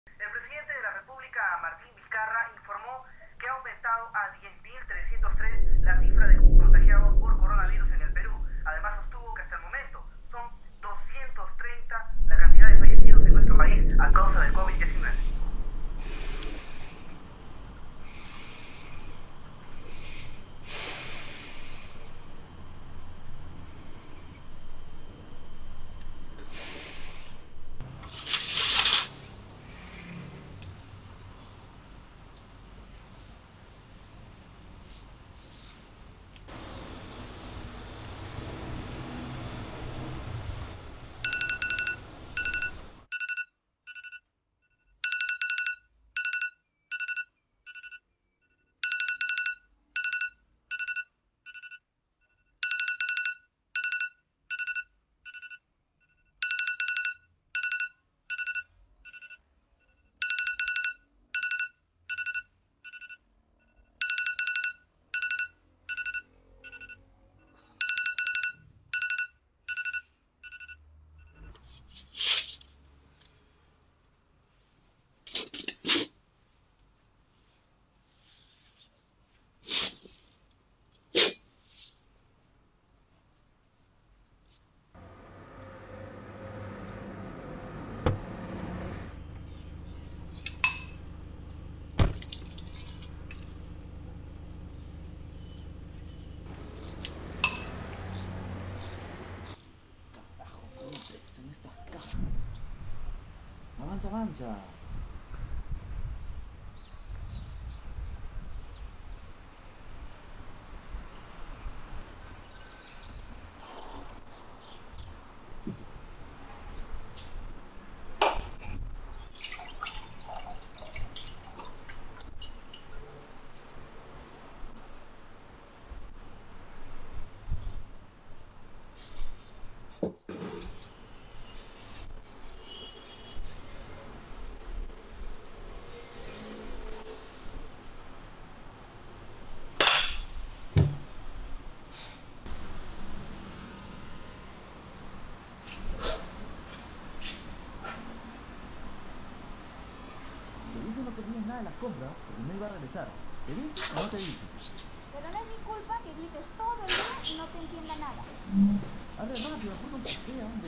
El presidente de la República, Martín Vizcarra, informó que ha aumentado a 10.303 la cifra de contagiados por coronavirus en el Perú. Además, sostuvo que hasta el momento son 230 la cantidad de fallecidos en nuestro país a causa del COVID-19. Avanza, avanza. No tenías nada de las compras porque no iba a regresar. ¿Te dice o no te dice? Pero no es mi culpa que grites todo el día y no te entienda nada. A ver, rápido, ponlo un paseo, hombre.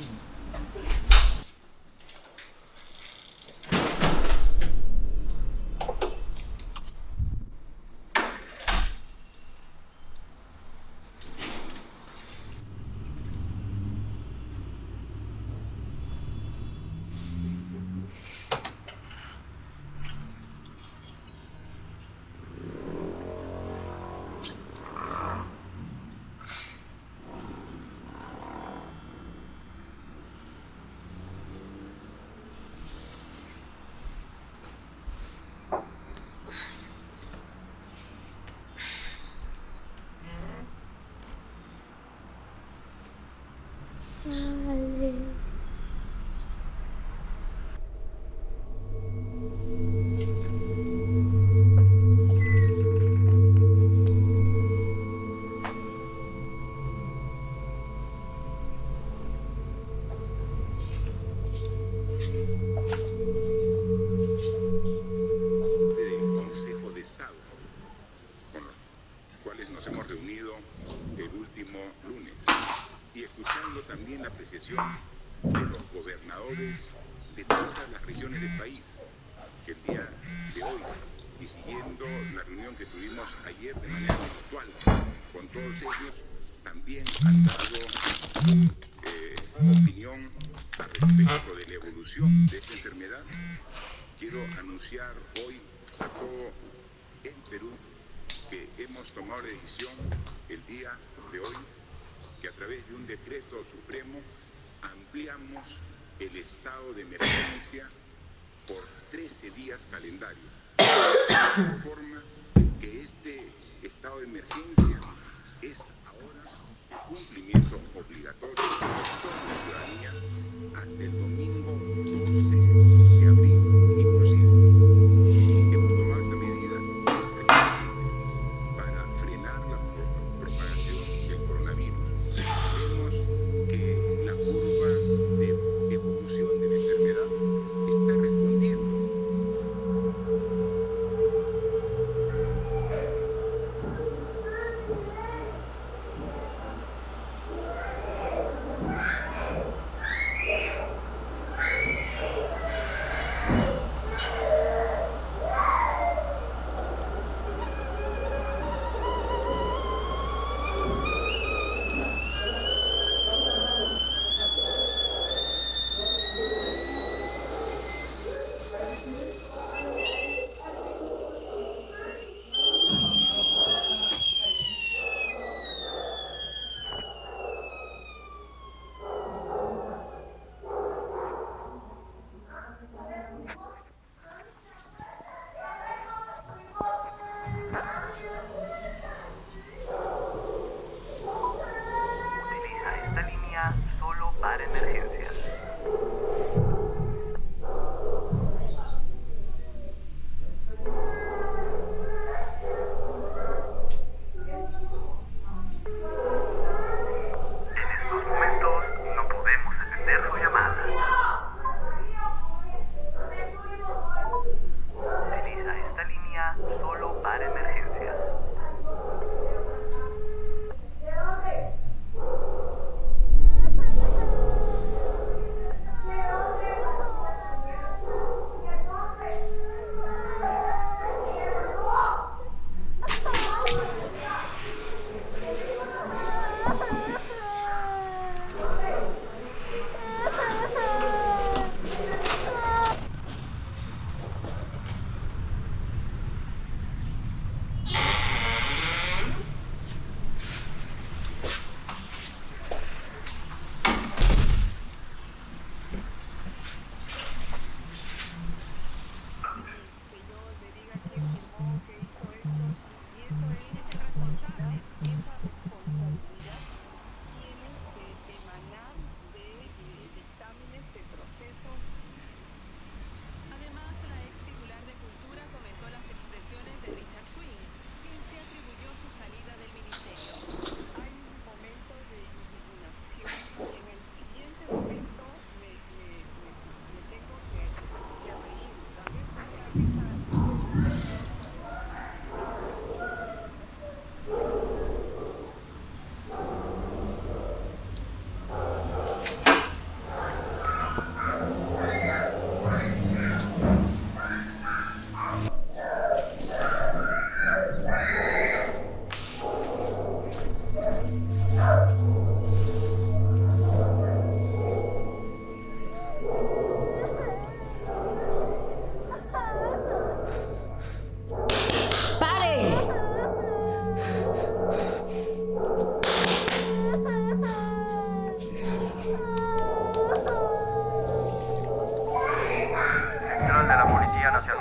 También la apreciación de los gobernadores de todas las regiones del país, que el día de hoy, y siguiendo la reunión que tuvimos ayer de manera virtual con todos ellos, también han dado su opinión al respecto de la evolución de esta enfermedad. Quiero anunciar hoy a todo el Perú que hemos tomado la decisión el día de hoy que a través de un decreto supremo ampliamos el estado de emergencia por 13 días calendario. De forma que este estado de emergencia es ahora de cumplimiento obligatorio de toda la ciudadanía hasta el domingo 12 de abril inclusive. Hemos tomado esta medida precisamente para frenar la propagación del coronavirus. Vemos que la curva de evolución de la enfermedad está respondiendo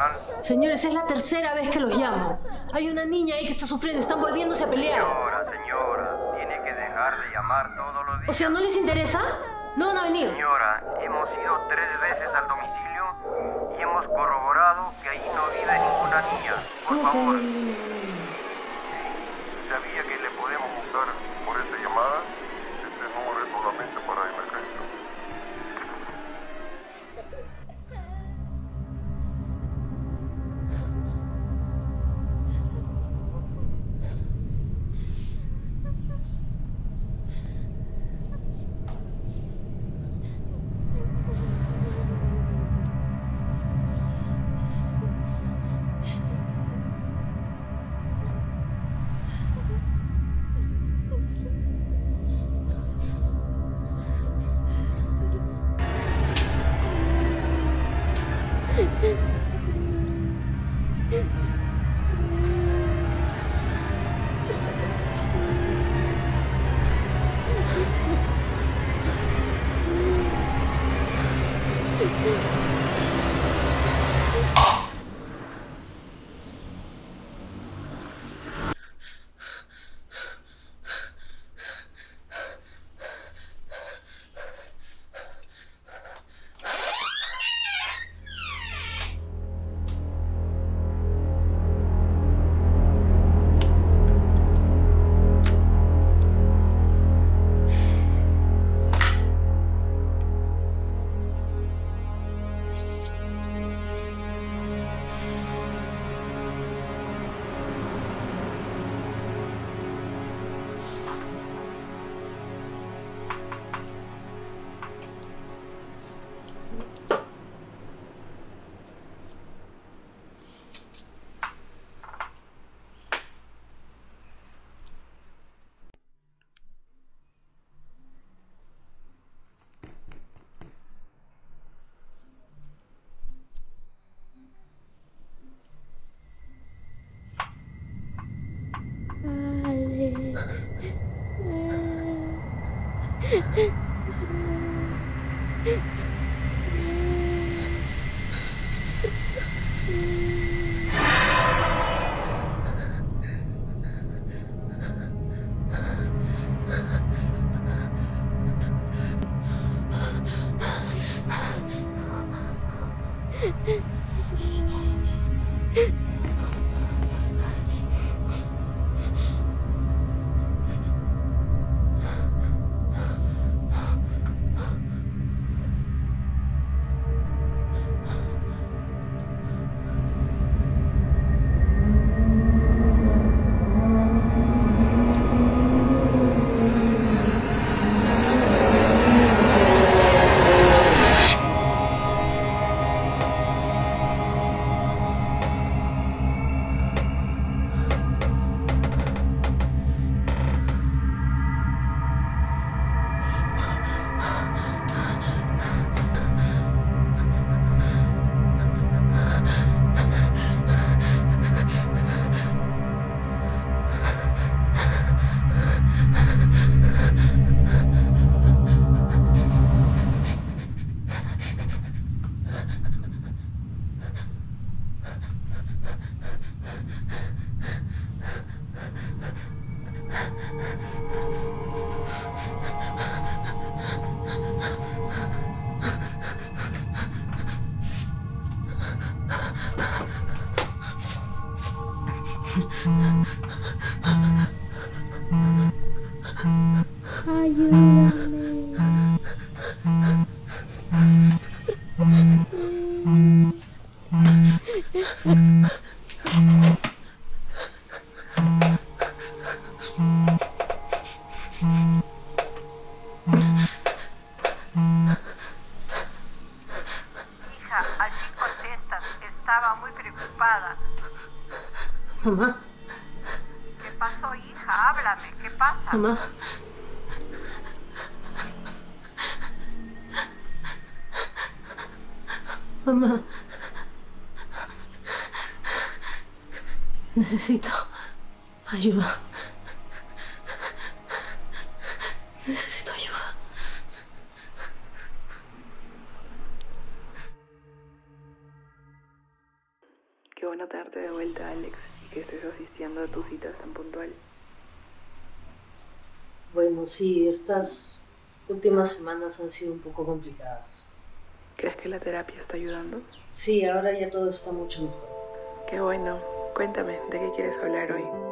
personal. Señores, es la tercera vez que los llamo. Hay una niña ahí que está sufriendo, están volviéndose a pelear. Señora, tiene que dejar de llamar todos los días. O sea, ¿no les interesa? No van a venir. Señora, hemos ido 3 veces al domicilio y hemos corroborado que ahí no vive ninguna niña. Por ¿Cómo que favor. no? ¿Sabía que le podemos buscar por esta llamada? Este número es solamente para emergencia. Mamá. ¿Qué pasó, hija? Háblame, ¿qué pasa? Mamá. Mamá. Necesito ayuda. Necesito ayuda. Qué bueno tenerte de vuelta, Alex, y que estés asistiendo a tus citas tan puntual. Bueno, sí, estas últimas semanas han sido un poco complicadas. ¿Crees que la terapia está ayudando? Sí, ahora ya todo está mucho mejor. Qué bueno. Cuéntame, ¿de qué quieres hablar hoy?